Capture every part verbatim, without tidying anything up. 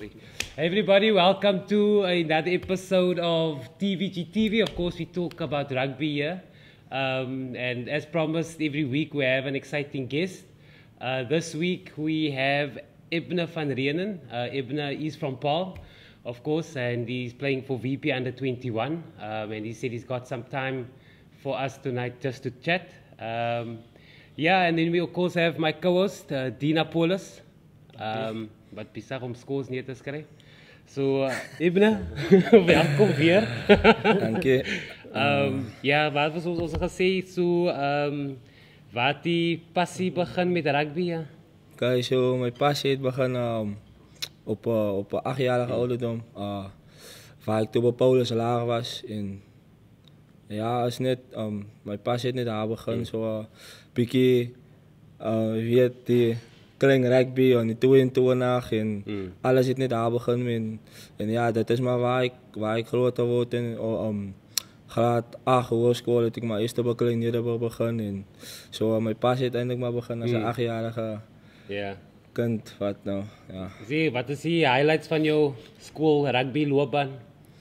Hey everybody, welcome to another episode of T V G T V. Of course, we talk about rugby here. Um, and as promised, every week we have an exciting guest. Uh, this week we have Ebner van Reenen. Uh, Ebner is from Paul, of course, and he's playing for V P under twenty-one. Um, and he said he's got some time for us tonight just to chat. Um, yeah, and then we of course have my co-host, uh, Dina Paulus. Um, wat bizar om scores neer te skryf. So, uh, Ebner, welkom weer. Dank je. Um, ja, wat was ons, ons gesê, so, um, wat die passie begin met rugby, ja? Kijk, zo, mijn passie het begon um, op, uh, op een achtjarige ouderdom. Uh, waar ik toen bij Paulus lager was. En, ja, is net, um, mijn passie het net daar begon. Zo, uh, beetje, uh, weet die klein rugby en die toe en toe nacht. En Mm. alles het net daar begon. En, en ja, dat is maar waar ik, waar ik groter word. En, uh, um, graad acht hogeschool dat ik mijn eerste bekleding in Nederburg begon. En zo, uh, mijn passie uiteindelijk maar begon als een Mm. achtjarige Ja. kind. Wat nou, ja. Zie, wat is die highlights van jou school rugby loopbaan?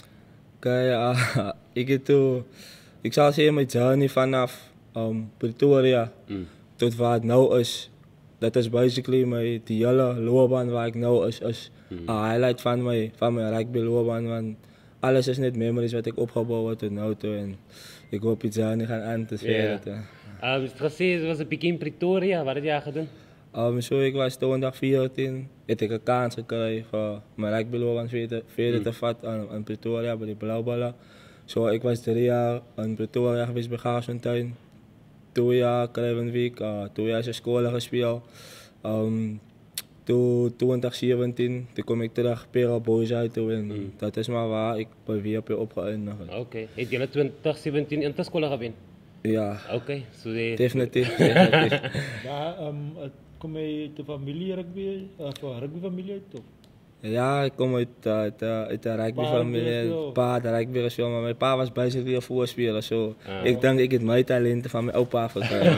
Kijk, uh, ik heb toen, ik zal zeggen mijn journey vanaf um, Pretoria Mm. tot waar het nou is. Dat is basically mijn, die hele loopbaan waar ik nou is, is een Mm. highlight van mijn, van mijn rugby loopbaan. Want alles is net memories wat ik opgebouwd heb tot nu toe. En ik hoop die journey gaan aan te spelen. Ja. Um, het gesê, het was een begin in Pretoria, wat heb jij gedaan? Um, zo, ik was twintig veertien, heb ik een kans gekregen voor mijn rugbyloopbaan verder, verder Mm. te vatten aan, aan Pretoria bij de Blauwballen. Zo, ik was drie jaar in Pretoria geweest bij Gaarsentuin. Twee jaar Kruivenwijk, uh, twee jaar in school gespeeld. Um, toen twintig zeventien, toen kom ik terug Pera Boys uit toe en Mm. dat is maar waar ik bij W P opgeëindigd. Oké, okay. Het jullie twintig zeventien in de school geweest? Ja, Oké, okay. So die... definitief. definitief. Ja, um, kom je uit de familie rugby, uh, van rugbyfamilie uit toch? Ja, ik kom uit, uh, uit, uh, uit de rugbyfamilie. Pa, Pa, de rugby gespeeld, maar mijn pa was basically een voorspeler. So. Ah. Ik denk ik het mijn talenten van mijn opa verkrijgen.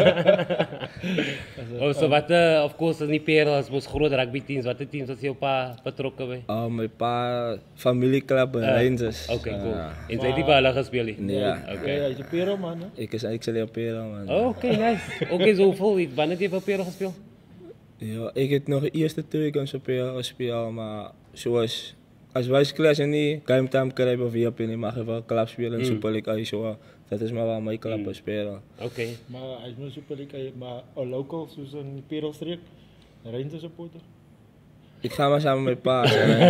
Oh, so wat, uh, of course, is niet Perel, het was grote rugby teams. Wat de teams was jouw pa betrokken bij? Uh, mijn pa, familieclub, uh, Rangers. Oké, okay, cool. Uh, En zij die bij hulle gespeeld? Nee, ja. Oké. Okay. Ja, je is een perel man, hè? Ik is ik zal Perel, man. Oh, oké, okay, nice. Oké, okay, zoveel. Wanneer heb je bij Perel gespeeld? Ja, ik heb nog de eerste twee keer op Perel gespeeld, maar zoals als wij klassen niet, kan je hem dan krijgen of je hebt niet, mag je wel club spelen in Mm. Super League. Zo, dat is maar waar mijn club mm. spelen. Oké. Okay. Maar hij is maar super leuk, maar een local, zoals een perelstreek, een Rangers supporter. Ik ga maar samen met pa.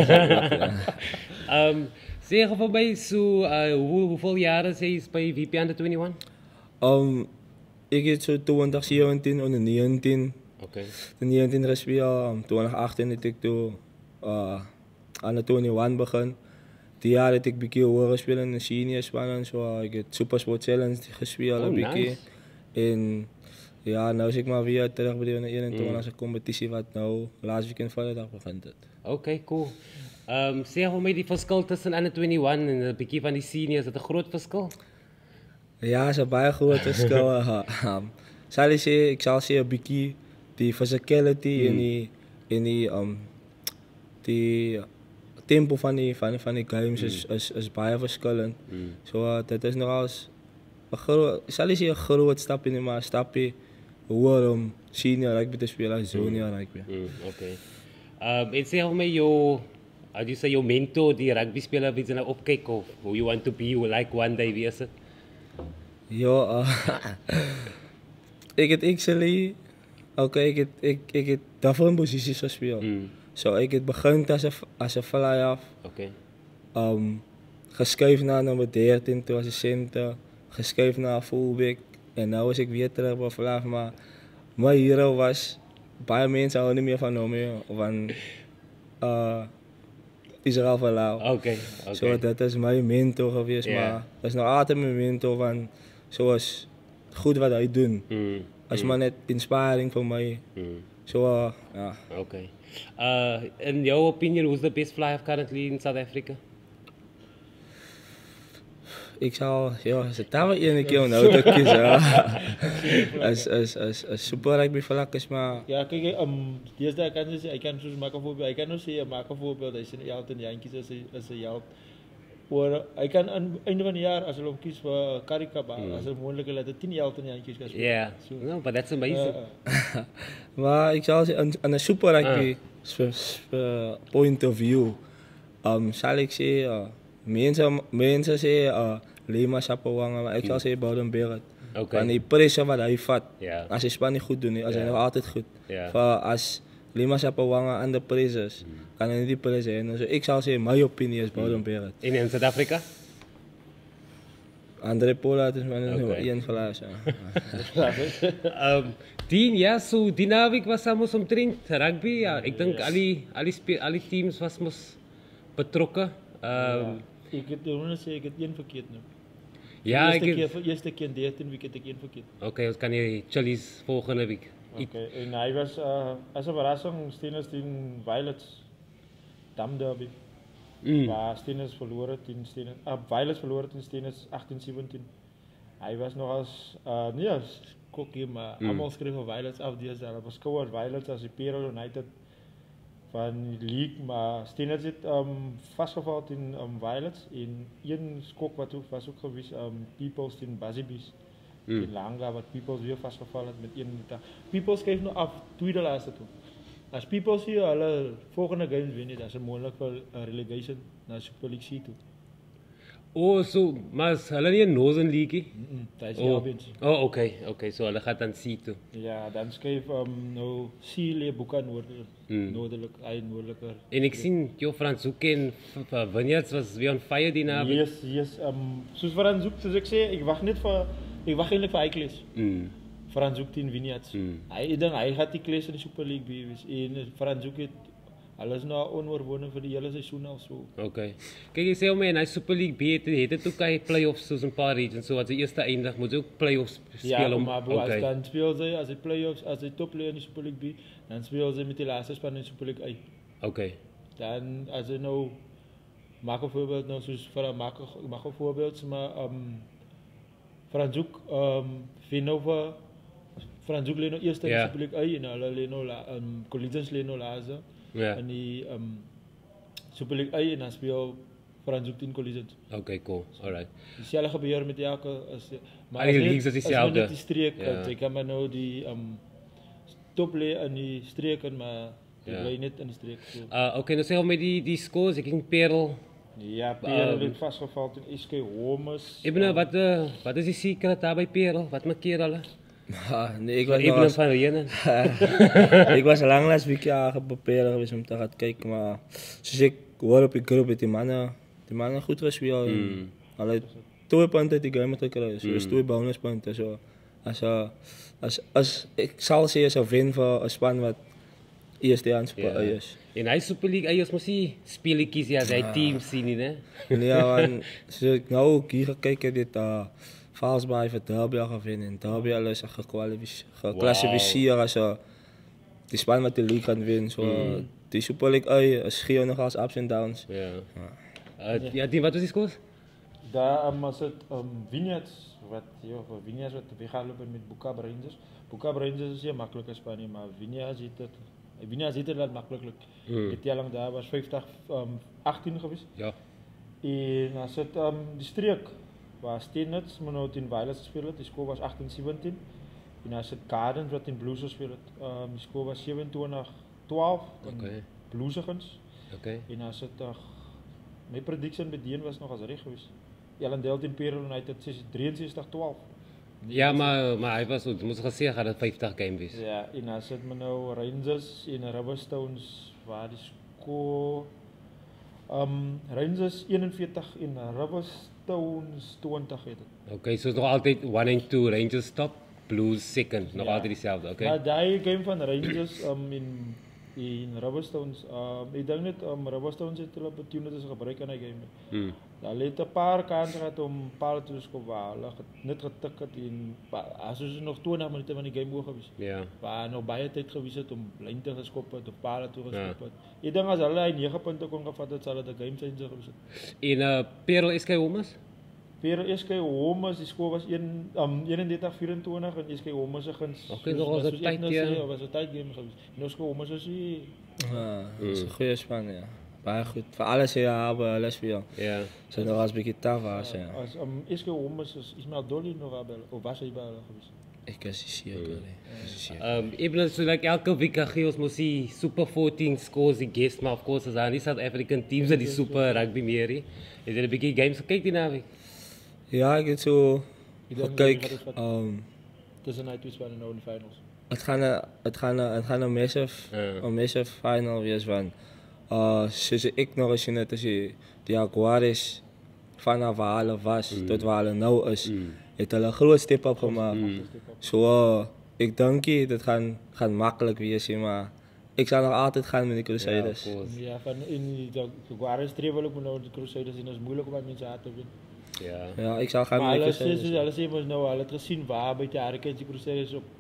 um, zeg voor mij, so, uh, hoe, hoeveel jaren zijn je bij V P under eenentwintig? Um, ik heb zo twintig zeventien en negentien. Oké. Okay. Toen negentien gespeeld, um, twintig achttien heb ik toen uh, aan de eenentwintig begonnen. Die jaar heb ik een beetje hoger gespeeld in de seniors van zo. Ik heb Super Sport Challenge gespeeld Oh, een beetje. nice. En ja, nu is ik maar weer terug bij de eenentwintig Mm. als een competitie wat nou laatst weekend vrijdag begint. Oké, okay, cool. Um, zeg voor mij die verschil tussen under eenentwintig en een beetje van die seniors, is dat een groot verschil? Ja, is een baie groot verschil. um, zal ik zeggen, ik zal zeggen een beetje die physicality Mm. en die, en die, um, die tempo van die, van, van die games Mm. is, is, is baie verschillend. Mm. So, uh, dat is nogal een groot, zal ik zeggen een groot stapje, nee, maar een stapje hoger om senior rugby te spelen als junior rugby. Mm, oké. Okay. Um, en zeg voor mij, jou, how do you say, your mentor die rugby speler wie ze naar opkijken of who you want to be, who like one day wees het? Ja, uh, ik heb actually, oké, okay, ik heb ik, ik het daarvoor in posities gespeeld. Mm. So, ik heb begint als een, als een fly-off, Oké. okay. um, geschuift naar nummer dertien, toen was ik center, geschuift naar fullback en nu was ik weer terug bij fly-off, maar mijn hero was, baie mensen houden niet meer van hem, van uh, Israël Verlau. Oké, okay, oké. So, dat is mijn mentor geweest, Yeah. maar dat is nog altijd mijn mentor van, zoals goed wat hij doet. Mm. Als mm. maar net inspiring voor mij. Mm. Zo, uh, ja. Oké. Okay. Uh, in jouw opinion, who's the best flyer currently in South Africa? ik zou, ja, ze daar wel een keer nou te kiezen. As as as as super rugby vlak is maar. Ja, kijk, um, deesdae kan je zeggen, ik kan soms maken voorbeeld, ik kan nog zeggen, maak een voorbeeld, hij is in Jalt en Jantjies als hij als hij Jalt. Voor, hij kan aan het einde van het jaar, als hij hem kiest voor Karikaba, Mm. als hij mogelijk laat hij tien Jalt en Jantjies kan spelen. Yeah. No, but that's amazing. Ja, Maar ik zou zeggen, aan een super rugby uh. point of view, um, zal ik zeggen, uh, mensen, mensen zeggen, uh, Lima Sapawanga, maar ik zou zeggen Bouden Berend. Oké. Want die prijzen wat hij vat, Ja. als hij span niet goed doet, als hij Ja. nog altijd goed. Ja. Voor als Lima Sapawanga aan de prijzen is, kan hij niet die prijzen hebben. Dus ik zou zeggen, mijn opinie is Bouden Berend. In, in Zuid-Afrika? André Pollard is mijn Oké. nummer één gelaas. Um, Dean, ja, so die naweek was ons omtrent rugby. Ja, ik denk al die, al die, spe- al die teams was mos betrokken. Um, ik heb de zeggen, ik heb één verkeerd nu. ja, eerste ik keer, voor eerste keer in dertien week heb ik één verkeerd. Oké, ons kan je Chili's volgende week. Oké, okay. En hij was, uh, als een verrassing, Steeners in Violets, Dam Derby. Mm. Waar Steeners verloren in Steeners, uh, Violets verloren in Steeners achttien zeventien. Hij was nog als, uh, niet als kokkie, maar Mm. allemaal schreven Violets af die jaar. Het was gewoon Violets als Imperial United van die league, maar Steeners het um, vastgevallen in um, Violets. In één skok wat ook was ook geweest, um, Peoples in Basibis. Mm. In Langa, wat Peoples weer vastgevallen het met één minuut. Peoples geeft nog af, tweede laatste toe. Als Peoples hier alle volgende games winnen, dan is het mogelijk voor uh, relegation naar Super League C toe. Oh, so, maar is hulle nie 'n Northern League nie? Mm -mm, dat is Oh, jouw oh winst. oké, okay, okay, so hulle gaan dan C toe. Ja, dan schreef um, nou Chile, Boca noordelijk, Mm. noordelijk, ei noordelijker. En ek sien Jo Fransoek en F- F- Vineyards was weer on fire die naweek. Yes, yes. Um, soos Frans zoekt, soos ik zei, ik wacht niet voor, ik wacht eigenlijk voor Eikles. Mm. Frans zoekt in Vineyards. Mm. Hij, ik denk, hij gaat die Eikles in de Super League bij. En Frans zoekt het, alles nou onoverwonnen voor die hele seizoen al zo. Okay. Kyk, jy sê om in hy Super League B het, het dit ook hy playoffs soos 'n paar regions, so as die eerste eindig moet jy ook playoffs speel Ja, om. maar bro, als Okay. dan speel ze, als hij playoffs, als hij topplayer in de Super League B, dan speel ze met die laatste span in de Super League A. Okay. Dan, als je nou, maak een voorbeeld, nou, zoals voor maak, een- maak een voorbeeld, maar um, Franzoek, um, Vinova, Franzoek leent nou eerst in de Ja. Super League A en hulle leent nou, la- um, Collegians leent nou laatste Ja. in die um, Super League A en dan speel Franzoek in Collegians. Okay, cool. Alright. Hetzelfde gebeur met elke, as, maar Al die as net- leagues is as dieselfde. maar net die streek, Ja. ja. Jy kan maar nou die um, toplay in die streken, maar jy Ja. bly net in die streek. So. Uh okay, nou sê hom met die die scores, ek dink Perel. Ja, Pierre Um, het vastgevallen in S K Homes. Ibne, wat uh, wat is die secret daar by Perel? Wat maak keer hulle? Ah, nee, ik was nog Ibne als, van Renen. ik was lang laatst week aangeprobeerd geweest om te gaan kijken, maar zoals ik hoor op die groep dat die mannen, die mannen goed gespeeld. Mm. Alle twee punten uit die game gekregen, so, dus Mm. twee bonuspunten. So. Als, uh, als, als, ik zal zeggen, als win voor een span wat eerste aan Ja. is. En hy Super League, hy is mos nie speletjies as hy team sien nie, né? Ja, want zoals ik nou ook hier gekeken dit uh, Valsbaai voor Derby al gewinnen. En Derby al is gekwalificeerd, geclassificeerd als uh, die span wat de league gaat winnen. So, Mm. Die Super League uh, schreeuwen nog als ups en downs. Ja. Uh, ja, die wat was die scores? Daar um, was het um, Vineyards, wat, ja, voor Vineyards wat weggelopen met Boca Rangers. Boca Rangers is heel makkelijk in Spanje, maar Vineyards ziet het, Vineyards ziet het wel makkelijk. Mm. De telling daar was vijftig, um, achttien geweest. Ja. En als het um, die streek, waar Steeners, maar nou in Violets gespeeld het, die score was achttien zeventien. En als het Gardens wat in Blues gespeeld het, um, die score was zevenentwintig twaalf. Okay. Bluesigans. Okay. En als het uh, mijn predictie bij die was nog als recht geweest. Ellendale in Imperial United drieënzestig twaalf. Ja, maar maar hy was ons moes gesê gaan dit vyftig game wees. Ja, en als het me nou Rangers en Rubberstones waar die score um, Rangers eenenveertig en Rubberstones twintig het het. Okay, so is nog altyd one and two Rangers top, Blues second, nog Ja. altyd dieselfde, okay? Maar die game van Rangers um, in, in Rubberstones, um, ik denk niet um, Rubberstones het hulle opportunities gebruik in die game. Hmm. Daar het een paar kansen gehad om palen te scoren waar hulle get- net getik het en as ons nog twintig minuten van die game oor gewees. Ja. Waar nog baie tyd gewees het om lyn te geskop het of pale toe geskop Ja. het. Ek dink as hulle hy nege punte kon gevat het, sal dit 'n game changer gewees het. En uh Perel S K Homes? Pero S K Homes, die skool was een, um, eenendertig vierentwintig en S K Homes se guns. Okay, nog was 'n tyd, ja. Was 'n tyd game geweest. En S K Homes is die Ja, dat is een goede span, ja. Baie goed. Voor alles hier hebben, alles voor jou. Ja. Zijn nog als een beetje taf was, ja. As um, S K Homes is Ismail Dolly nog wel of was hy by hulle geweest? Ik kan ze zeker, ik kan ze zeker. Um, even so like elke week gee ons mos die Super fourteen scores die guest, maar of course as aan die South African teams dat die Super Rugby meer is. Is dit 'n bietjie games gekyk die naweek? Ja, ik heb zo Ik denk gekeken. dat het wat- Um, Tussen hy twee spanne nou in die finals. het gaat een, het gaat een, het gaat een massive, Ja. een massive final wees van. Uh, zoals ik nog eens net als die Jaguares vanaf waar hulle was tot waar hulle nou is, het hulle een groot step op gemaakt. Zo, uh, ik denk niet, dat gaan, gaan makkelijk wees, maar ik zal nog altijd gaan met de Crusaders. Ja, of course. Ja, van in die Jaguares strevel ook nou die Crusaders en is moeilik om aan mense aan te wen. Ja. Ja, ik zal gaan Maar met de hulle sê Crusaders. hulle sê mos nou hulle het gesien waar by die Hurricanes die Crusaders op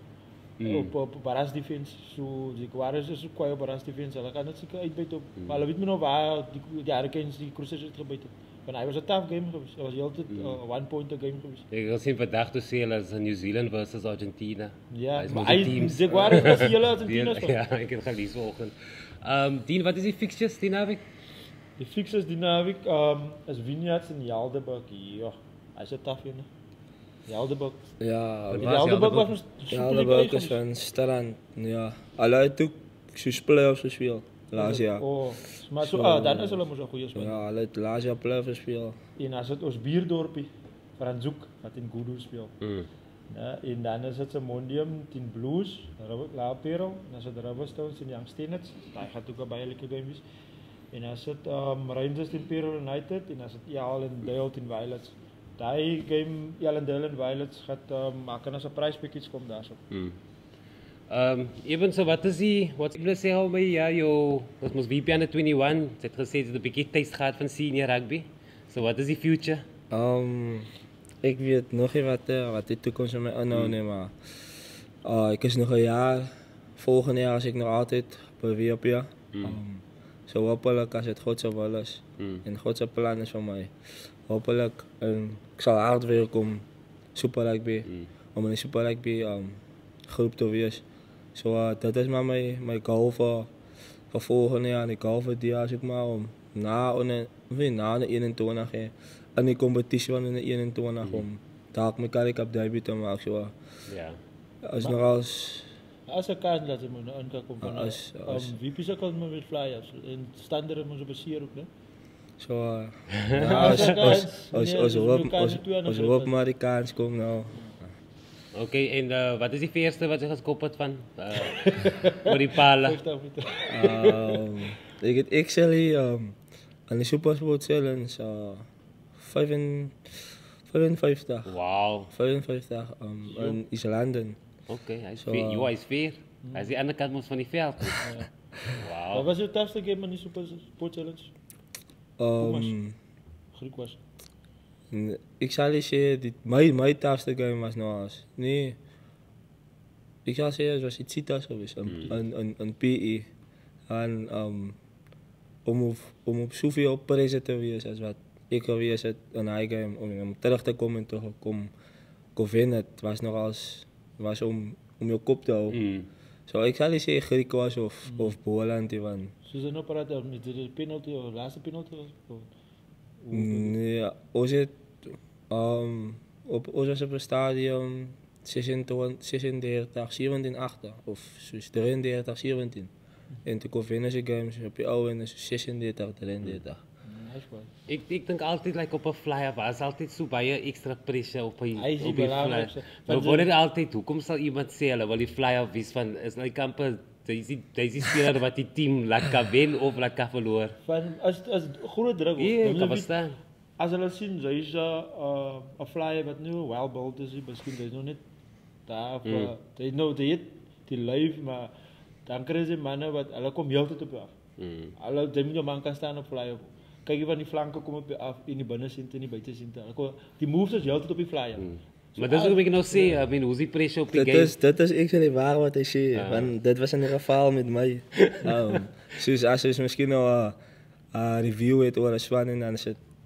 Mm. op op Barras defense. So die Jaguares is ook kwai op Barras defense. Hulle kan net seker uitbyt op. Maar hulle weet nie nou waar die die Hurricanes die Crusaders het gebyt het. Want hy was 'n tough game geweest. Dit was heeltyd 'n uh, one pointer game geweest. Ek het sien vandag toe sê hulle is New Zealand versus Argentina. Ja, Hy is maar mos die hy teams. die Jaguares was hele Die- Argentinas. toch? Ja, ek het gelees vanoggend. Um Dean, wat is die fixtures die naweek? Die fixers die naweek um is Vineyards en Helderberg. Ja, hy's 'n tough een. Helderberg. Ja, Die was Helderberg was Helderberg? mos ja, de welke is van Strand. Ja, alle uit ook zo'n play-offs gespeeld. Laatst jaar. Oh, maar so So, ah, dan is hulle mos 'n goeie span. Ja, alle uit laatst jaar play-offs gespeeld. En as dit ons bierdorpie Franzoek wat in Gudu speel. Mm. Ja, en dan is dit se Mondium teen Blues, Rubber Laapero, en as dit Rubber Stones en Young Stennets, daai gaan ook 'n baie lekker game wees. En as dit um, Rangers teen Imperial United en as dit Allendale teen Violets. Daai game Allendale en Violets gaan um, maak en as 'n prize package kom daarso. Mm. Um, even so, wat is die, wat ek wil sê al my, ja, jou, ons mos V P under twenty-one, sy het gesê, het 'n bietjie tyd gehad van senior rugby. So wat is die future? Um, ik weet nog niet wat, uh, wat de toekomst met mij inhoudt, nee, maar uh, ik is nog een jaar. Volgend jaar als ik nog altijd bij W P. Ja. Mm. Um, zo hopelijk als het God zo wil is. Mm. En God zijn plan is voor mij. Hopelijk, um, ik zal hard werken om Super Rugby, Mm. om in de Super Rugby um, groep te wees. So, uh, dat is maar mijn, mijn goal voor, voor volgend jaar. En ik hoop het jaar zeg maar om na, een, na de eenentwintig eh, in die competitie van de eenentwintig Mhm. om daar mijn carrière debuut te maken. So, Ja. als Maar- nog als As 'n kans dat hy moet nou inkom van As- as- um, V P se kan met flyers en standaard moet op beseer ook, né? zo, uh, ja, als, als, als, als, Nee, als, dus hoop, we kan als, niet toe aan de als, druk hoop zijn. maar die kans komt nou. Oké, okay, en uh, wat is die eerste wat jy geskop het van? Uh, oor die pala. vyftig meter. um, ik het ik zal hier um, aan de Supersport Challenge uh, vijfenvijftig. Wow. vijfenvijftig um, in Islanden. Oké, okay, hy is So, vier. uh, Jo, hy is vier. Hy is die ander kant mos van die veld. Wat Wow. was jou toughste game in die Super Sport Challenge? Um, Griek was. n- ik zal je zeggen, dit- mijn, mijn toughste game was nog eens. Nee. Ik zal zeggen, het was iets zitas geweest. Een, Mm. een, een, een P E. En um, om, op, om op zoveel prijzen te wezen als wat ik geweest heb in een game. Om, om terug te komen en toch om te winnen. Het was nog als, was om, om je kop te houden. Mm. Zo, ik zal je zeggen, Griek was of, Mm. of Boland. Want, Soos hy nou praat om dit die penalty of laaste penalty was. Of- nee, ons het um, op ons was op het stadion zesendertig, zesendertig, zeventien achter of zoiets drieëndertig, zeventien. En toen kon winnen ze games op je oude en dus zesendertig, drieëndertig. Nice one. Ek ek dink altyd like op 'n flyer was altyd so baie ekstra pressure op die Hy is die op die belangrikste. flyer. Want Maar word dit altyd hoekom sal iemand sê hulle wil die flyer wys van is nou die kampe dis die dis die speler wat die team laat kan wen of laat kan verloor. Van as as groot druk. Ja, dan kan moet jy- verstaan. As hulle sien hy's 'n uh, 'n flyer wat nou well built is, miskien hy's nog net daar of Mm. uh, hy nou dit die lyf maar dan kry jy manne wat hulle kom heeltyd op jou af. Mm. Hulle jy moet jou man kan staan op flyer. Kyk jy van die flanke kom op jou af in die binnesente en die buitesente. Hulle kom die moves is heeltyd op die flyer. Mm. Maar dis ook ek nou sê, I mean, hoe is die pressure op die Dat game? is, dat is actually waar wat hij zei. Ja. Want dit was een geval met mij. um, dus als je misschien nog een uh, review het over Swan en dan is het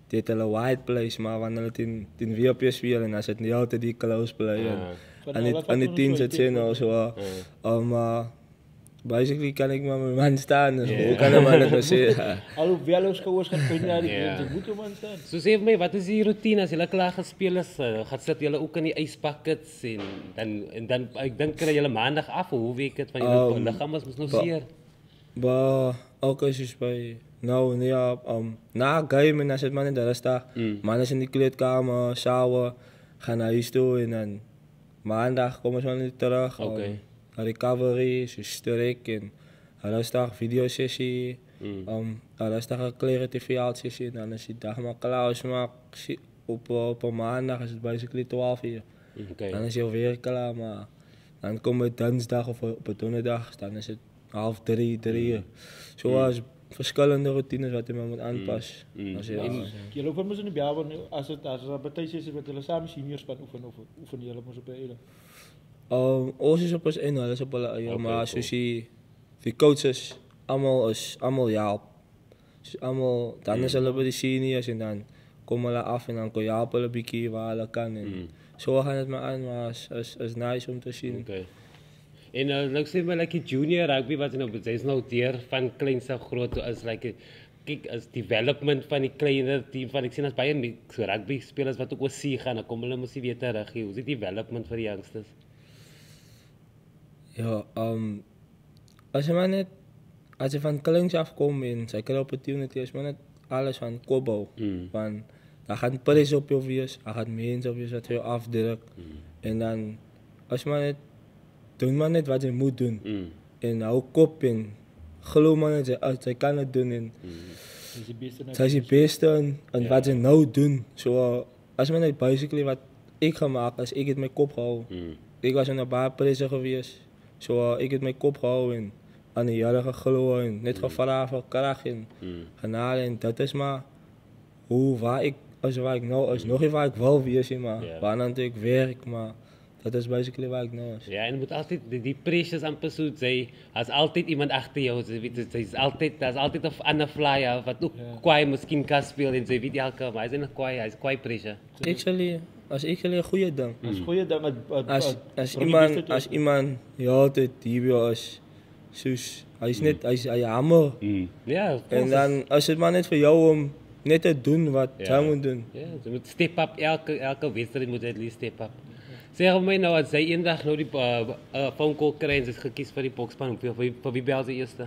dit hulle wide place, maar wanneer hulle teen teen W P speel en as dit nie altyd die close play en Van aan alle die aan die factoren teams zo het sien tegen- also uh, Ja. um uh, basically kan ik maar mijn man staan. Dus Ja. hoe kan een man het nou zeggen? Alhoewel ons skouers gaan punt naar die Ja. grens, moet hem aan staan. So sê vir my, wat is die routine as julle klaar gespeel is? Uh, gaan sit julle ook in die ysbuckets en dan en dan ek dink kry julle maandag af of hoe week dit van julle Um, liggaam is mos nou ba- seer. Maar ook als je bij nou nee ja, um, na game en als het man in de rust staat, Mm. man is in die kleedkamer, shower, gaan naar huis toe en dan maandag komen ze wel niet terug. Oké. Um, recovery, ze sterk en rustig videosessie, Mm. um, rustig een kleren tv sessie en dan is die dag maar klaar. Als je maar zie- op, op een maandag is het basically twaalf uur. Okay. Dan is je weer klaar, maar dan komen we dinsdag of op een donderdag, dan is het half drie, drie uur. Zoals verschillende routines wat je maar moet aanpassen. Mm. Als je, Ja. ja. Jullie hoeven ons in de bel, als het als er partij is met jullie samen seniors van oefenen, oefenen, oefenen jullie ons op de hele. Um, ons is op ons één, hulle is op hulle eie, Oké, maar cool. soos die, die coaches, allemaal is, allemaal ja. Dus allemaal, dan is hulle bij de seniors en dan komen hulle af en dan kon je helpen hulle bietjie waar hulle kan. En Mm. zo gaan het maar aan, maar is, is, is nice om te zien. Okay. En uh, nou sê my like die junior rugby wat nou sy's nou deur van kleins af groot toe is like kyk as development van die kleiner team van ek sien as baie me- so rugby spelers wat ook oorsee gaan, dan kom hulle mos nie weer terug nie. Hoe is die development vir die youngsters? Ja, um, als je maar net, als je van kleins afkomt en zij krijgt opportunity, is maar net alles van kopbouw. Mm. Van, dan gaat prijs op je wees, dan gaat mensen op je wat je afdruk. Mm. En dan, als je maar net, doe maar net wat je moet doen. Mm. En hou kop in, geloof maar net, zij, zij kan het doen en Mm. Dat is de beste. zij is het beste en, en Ja. wat ze nou doen. Zo, als je maar net basically wat ik ga maken, als ik het mijn kop hou. Mm. Ik was in een paar prijzen geweest. Zo, ik heb mijn kop gehouden en aan de jaren gelopen en net gevraagd voor kracht en Mm. genade. En dat is maar hoe waar ik, als waar ik nou is. Nog even waar ik wel wees, maar Ja. waar natuurlijk werk, maar dat is basically waar ik nou is. Ja, en je moet altijd, die, die pressures amper so sê, as altyd iemand agter jou, jy weet, dit is altyd, daar's altyd 'n ander flyer wat ook Ja. kwaai miskien kan speel en jy weet elke, maar hy's nie kwaai, hy's kwaai pressure. Ik zal je, als ik jullie een goede ding. Dat is goeie ding. het- het- Als, het- als voor die beste iemand, te- als iemand, ja, altijd die bij jou is, soos, hij is net, hij is, hij hammer. Mm. Ja, of En course. dan, als het maar net voor jou om net te doen wat Ja. zij moet doen. Ja, jy moet step up, elke, elke wedstrijd moet jy at least step up. Zeg vir my nou, as jy eendag nou die uh, uh, phone call kry en sy is gekies vir die bokspan, vir, vir, vir wie bel sy eerste?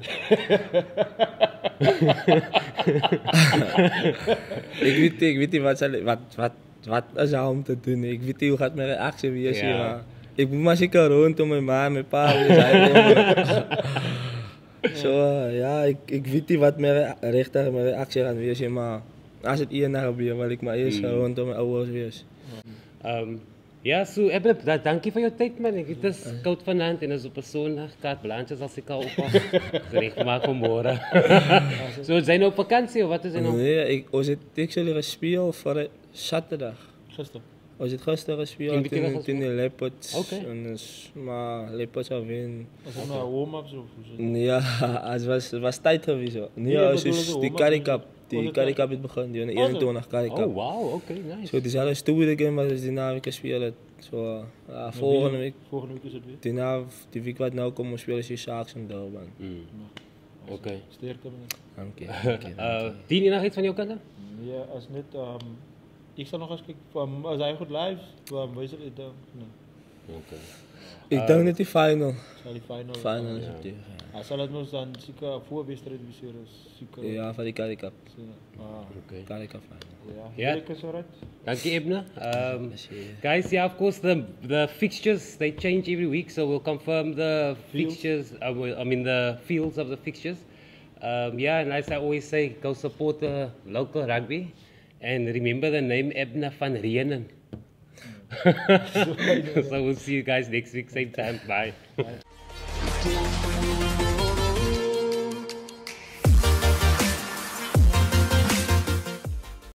Ik weet niet, ik weet niet wat, zal, wat, wat, wat is er om te doen. Ik weet niet hoe gaat mijn reactie wees Ja. hier, maar ik moet maar zeker rond om mijn ma en mijn pa weer zijn. Zo, uh, ja, ik, ik weet niet wat mijn re- rechter mijn reactie gaat wees hier, maar als het hier naar gebeurt, wil ik maar eerst Mm. mm. rond om mijn ouders wees. Um, ja, so, Ebbe, da, dankie vir jou tyd man, ek weet dit is koud vanaand en is op 'n Sondag, kaart blanches as ek al op reg gemaak vir môre. So, is jy nou op vakansie of wat is jy nou? Nee, ik, was het, ik zal er spelen voor zaterdag. Gisteren. Was het gisteren En gespeeld wie tegen in, gespeeld? in de Leopards. Oké. En dus, maar Leopards zou winnen. Was het nou warm-ups of hoe zit het? Ja, het was, het was tijd geweest. Hoor. Nee, Nee, ja, ik bedoel, dus de die Oma Carry was- Cup. Die was het Carry wel- Cup is begonnen, die Oh, eenentwintig Carry Cup. Oh, wow, okay, nice. Zo, diezelfde stoere game was die na week spelen. Zo, ja, volgende week. Volgende week is het weer. Die, na, die week wat nou komen spelen is die Sharks en Durban. Mm. Okay. Sterkte man. Dank je. dank je, dank Uh, je. dien jy nog iets van jou kant? af? Ja, als net, um, ik zal nog eens kijken, van, als hij goed live, dan wees het, uh, nee, Okay. Ik denk net die final. zal die final. Final is Ja. op die. Hij zal het nog dan zeker voor wedstrijd viseren, zeker. Ja, van die Carry Cup. Ah, Okay. Carry Cup final. ja. Ja. Heerlijk is alright. Dankie Ebne. Um, Plezier. guys, yeah, of course the the fixtures they change every week, so we'll confirm the Fields. fixtures. Uh, well, I mean the fields of the fixtures. Um, yeah, and as I always say, go support the local rugby, and remember the name Ebne van Reenen. So we'll see you guys next week, same time. Bye.